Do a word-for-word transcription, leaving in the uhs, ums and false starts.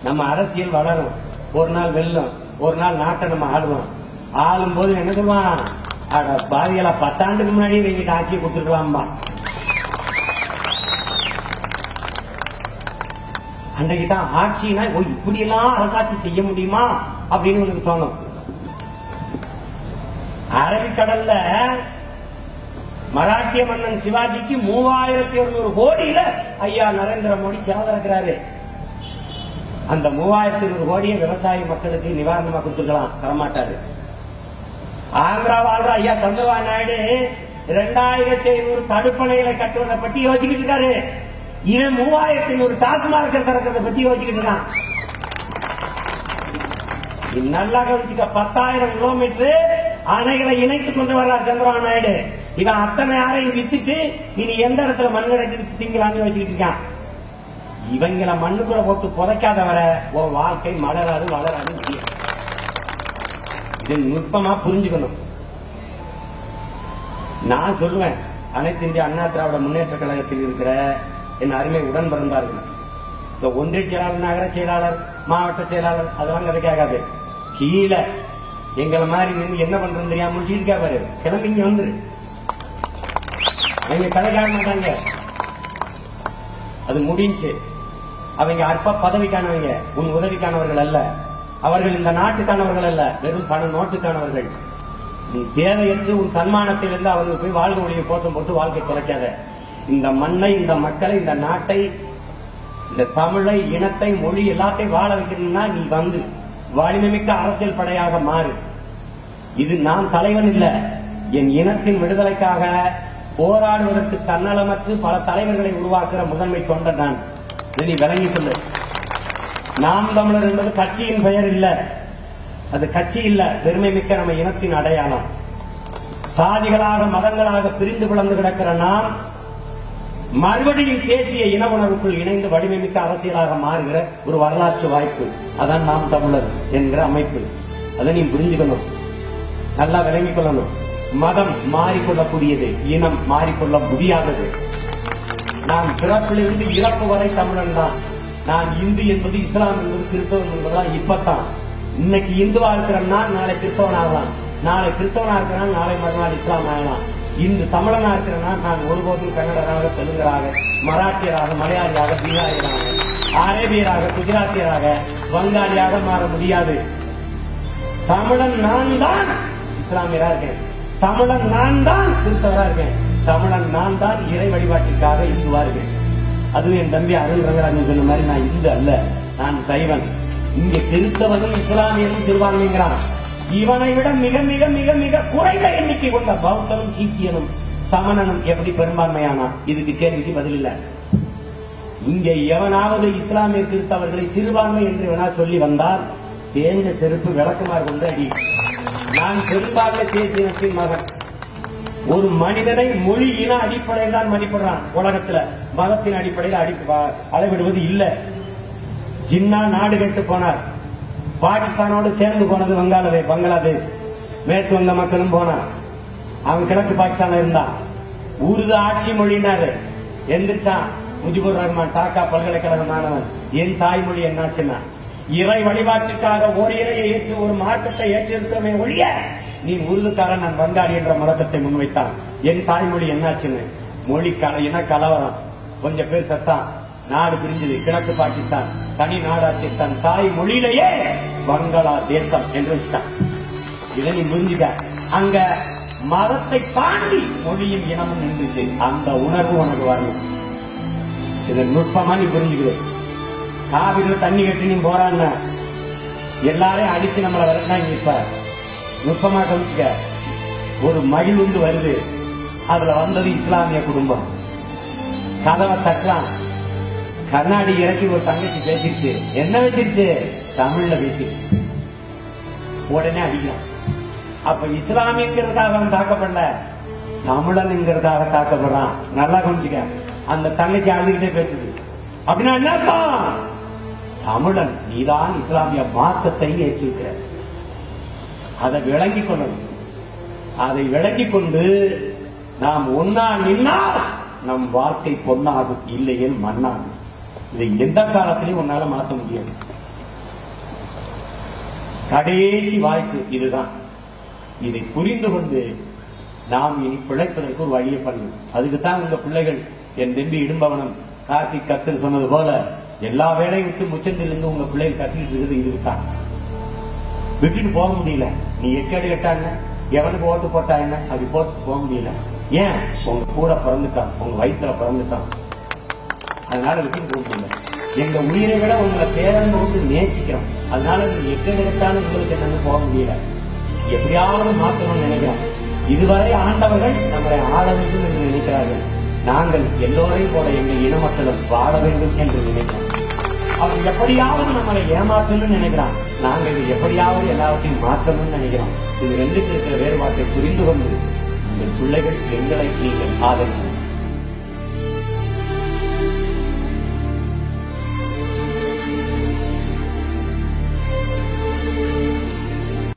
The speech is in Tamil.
நம்ம அரசியல் வளரும், ஒரு நாள் வெல்லும், ஒரு நாள் நாட்டை நம்ம ஆளுவோம். ஆளும் போது என்ன சொல்லுவான், பாதிகளா பத்தாண்டுக்கு முன்னாடியே எங்கிட்ட ஆட்சியை கொடுத்துருக்கலாம்பா. அன்றைக்குதான் ஆட்சினா இப்படி எல்லாம் அரசாட்சி செய்ய முடியுமா அப்படின்னு உங்களுக்கு தோணும். அரபிக்கடல்ல மராட்டிய மன்னன் சிவாஜிக்கு மூவாயிரத்தி இருநூறு கோடியில ஐயா நரேந்திர மோடி சேவதற்கிறாரு. அந்த மூவாயிரத்தி இருநூறு கோடியை விவசாய மக்களுக்கு நிவாரணமா கொடுத்துக்கலாம், தரமாட்டாரு. ஆந்திரா வாழ்ற ஐயா சந்திரபாபு நாயுடு இரண்டாயிரத்தி ஐநூறு தடுப்பணைகளை கட்டுவதை பத்தி யோசிச்சுக்கிட்டு இருக்காரு. இவன் மூவாயிரத்தி ஐநூறு டாஸ்மாக் திறக்கிறத பத்தி யோசிச்சுக்கிட்டு இருக்கான். நல்லா கவனிச்சுக்க, பத்தாயிரம் கிலோமீட்டர் அணைகளை இணைத்துக் கொண்டு வர்றார் சந்திரபாபு நாயுடு. இவன் அத்தனை யாரையும் வித்துட்டு இனி எந்த இடத்துல மண் கிடைக்கிறது திங்கலான்னு வச்சுக்கிட்டு இருக்கான். இவங்களை மண்ணுக்குள்ள போட்டு புதைக்காத வர உன் வாழ்க்கை மலராது வளராது. இதை நுட்பமா புரிஞ்சுக்கணும். நான் சொல்லுவேன், அனைத்து இந்திய அண்ணா திராவிட முன்னேற்ற கழகத்தில் இருக்கிற என் அருமை உடன் பிறந்தார்கள். இந்த ஒன்றிய செயலாளர், நகர செயலாளர், மாவட்ட செயலாளர் அதெல்லாம் கதை கேட்காது. கீழே எங்களை மாதிரி நின்று என்ன பண்றது தெரியாம முடிச்சுட்டு பாரு, கிளம்பி இங்க வந்துரு. அவங்க கதை கேட்க மாட்டாங்க. அது முடிஞ்சு. அவங்க அற்ப பதவிக்கானவங்க, உன் உதவிக்கானவர்கள் அல்ல. அவர்கள் இந்த நாட்டுக்கானவர்கள் அல்ல, வெறும் பண நோட்டுக்கானவர்கள். நீ தேவையற்று உன் சன்மானத்திலிருந்து அவர்கள் போய் வாழ்க்கை ஒளியை கோஷம் போட்டு வாழ்க்கை குறைக்காத. இந்த மண்ணை, இந்த மக்களை, இந்த நாட்டை, இந்த தமிழை, இனத்தை, மொழி எல்லாத்தையும் வாழ வைக்கணும்னா நீ வந்து வலிமைமிக்க அரசியல் படையாக மாறு. இது நான் தலைவன் இல்ல, என் இனத்தின் விடுதலைக்காக போராடுவதற்கு தன்னலமற்று பல தலைவர்களை உருவாக்குற முதன்மை தொண்டன் நான். இதை நீ விளங்கிக் கொள்ளு. நாம் தமிழர் என்பது கட்சியின் பெயர் இல்ல, அது கட்சி இல்ல, பெருமை மிக்க நம்ம இனத்தின் அடையாளம். சாதிகளாக மதங்களாக பிரிந்து பிளந்து கிடக்கிற நாம் மறுபடியும் தேசிய இன உணர்வுக்குள் இணைந்து வலிமை மிக்க அரசியலாக மாறுகிற ஒரு வரலாற்று வாய்ப்பு. அதான் நாம் தமிழர் என்கிற அமைப்பு. அதை நீ புரிஞ்சுக்கணும், நல்லா விளங்கிக் கொள்ளணும். மதம் மாறிக்கொள்ளக்கூடியது, இனம் மாறிக்கொள்ள முடியாதது. நான் பிறப்பிலிருந்து இறப்பு வரை தமிழன் தான். நான் இந்து என்பது, இஸ்லாம் என்பது, கிறிஸ்தவன் என்பதெல்லாம் இப்பத்தான். இன்னைக்கு இந்துவா இருக்கிறன்னா நாளை கிறிஸ்தவன் ஆகலாம், நாளை கிறிஸ்தவனா இருக்கிறான் நாளை மறுநாள் இஸ்லாம் ஆகலாம். இந்து தமிழனா இருக்கிறனா நான் ஒருபோதும் கன்னடராக, தெலுங்கராக, மராட்டியராக, மலையாளியாக, பீகாரியராக, அரேபியராக, குஜராத்தியராக, வங்காளியாக மாற முடியாது. தமிழன் நான் தான் இஸ்லாமியரா இருக்கேன், தமிழன் நான் தான் கிறிஸ்தவரா இருக்கேன், தமிழன் நான் தான் இறை வழிபாட்டிற்காக இந்துவா இருக்கேன். அதுவும் என் தம்பி அருள் ரங்கராஜன் சொன்ன மாதிரி நான் இந்து அல்ல, நான் சைவன். இங்க கிறிஸ்தவனும் இஸ்லாமியனும் சிறுபான்மைங்கிறான். இவனை விட மிக மிக மிக மிக குறைந்த எண்ணிக்கை கொண்ட பௌத்தனும் சீக்கியனும் சமணனும் எப்படி பெரும்பான்மையானா? இதுக்கு கேள்விக்கு பதில் இல்ல. இங்க எவனாவது இஸ்லாமிய கிறிஸ்தவர்களை சிறுபான்மை என்று வேணா சொல்லி வந்தால் தேர்ந்த செருப்பு விளக்குமாறு கொண்டு அடி. நான் பெரும்பான்மை தேசியத்தின் மகன். ஒரு மனிதனை மொழி இன அடிப்படையில் தான் மதிப்பிடுறான் உலகத்துல, மதத்தின் அடிப்படையில் அடி அளவிடுவது இல்ல. ஜின்னா நாடு கெட்டு போனார், பாகிஸ்தானோடு சேர்ந்து போனது வங்காள பங்களாதேஷ், மேற்கு வங்க மக்களும் போனார். அவன் கிழக்கு பாகிஸ்தான் இருந்தான். உருது ஆட்சி மொழினாரு, எந்திரிச்சான். முஜிபுர் ரஹ்மான் டாக்கா பல்கலைக்கழக மாணவன், என் தாய்மொழி என்னாச்சுன்னா, இறை வழிபாட்டிற்காக ஒரு இறையை ஏற்று ஒரு மார்க்கத்தை ஏற்றிருக்கவே ஒழிய நீ உருதுக்காரன், நான் வங்காளி என்ற முழக்கத்தை முன்வைத்தான். என் தாய்மொழி என்னாச்சுன்னு மொழி இன கலவரம், கொஞ்சம் பேர் சத்தான், நாடு பிரிஞ்சது, கிழக்கு பாகிஸ்தான் தனி நாடாச்சு, தன் தாய் மொழியிலேயே வங்களா தேசம் என்று வச்சுட்டான். இதை நீ புரிஞ்சுக்க. அங்க மதத்தை தாண்டி மொழியும் இனமும் நின்றுச்சு. அந்த உணர்வு உனக்கு வரணும். இதை நுட்பமா நீ புரிஞ்சுக்கிது. காவிரியில தண்ணி கட்டி நீ போறான்னு எல்லாரையும் அடிச்சு நம்மளை வரட்டா. இங்க இப்ப நுட்பமா கவனிச்சுக்க. ஒரு மகிழ்ந்து வருது, அதுல வந்தது இஸ்லாமிய குடும்பம். கதவை தட்டலாம், கண்ணாடி இறக்கி ஒரு தங்கச்சி பேசிருச்சு. என்ன வச்சிருச்சு? தமிழ்ல பேசிருச்சு. உடனே அடிக்கலாம். அப்ப இஸ்லாமியங்கிறதுக்காக அவன் தாக்கப்படல, தமிழன் என்கிறதாக தாக்கப்படுறான். நல்லா கொஞ்சிக்க. அந்த தங்கச்சி அழுதுகிட்டே பேசுது. அப்படின்னா என்னப்பா? தமிழன் நீதான் இஸ்லாமிய மார்க்கத்தை ஏற்றிருக்கிற. அதை விளங்கிக் கொள்ளணும். அதை விளங்கிக் கொண்டு நாம் ஒன்னா நின்னால் நம் வாழ்க்கை பொன்னாகும், இல்லையே மண்ணாகும். இதை எந்த காலத்திலையும் உன்னால மாற்ற முடியாது. கடைசி வாய்ப்பு இதுதான். இதை புரிந்து கொண்டு நாம் இனி பிழைப்பதற்கு ஒரு வழியை பண்ணணும். அதுக்குத்தான் உங்க பிள்ளைகள் என் தம்பி இடும்பவனம் கார்த்திக் கத்துன்னு சொன்னது போல எல்லா வேலையும் விட்டு முச்சந்திலிருந்து உங்க பிள்ளைகள் கத்திட்டு இருக்குது. இதுதான் விட்டுட்டு போக முடியல. நீ எக்கேடு கட்டாங்க, எவனுக்கு ஓட்டு போட்டா என்ன, அப்படி போட்டு போக முடியல. ஏன்? உங்க கூட பிறந்துட்டான், உங்க வயிற்றுல பிறந்துட்டான். அதனால விட்டுட்டு போக முடியல. எங்க உயிரை விட உங்களை பேரன்பு வந்து நேசிக்கிறோம். அதனால நீங்க எக்கேடு கட்டாலும் உங்களுக்கு என்னன்னு போக முடியல. எப்படியாவது மாற்றணும்னு நினைக்கிறோம். இதுவரை ஆண்டவர்கள் நம்மளை ஆள வேண்டும் என்று நினைக்கிறார்கள். நாங்கள் எல்லோரையும் போல எங்கள் இன மக்களும் வாழ வேண்டும் என்று நினைக்கிறோம். அவன் எப்படியாவது நம்மளை ஏமாற்றணும்னு நினைக்கிறான். நாங்கள் எப்படியாவது எல்லாவற்றையும் மாற்றணும்னு நினைக்கிறோம். இது ரெண்டுக்கு இருக்கிற வேறுபாட்டை புரிந்து கொண்டு உங்கள் பிள்ளைகள் எங்களை நீங்கள் ஆதரிக்கும்.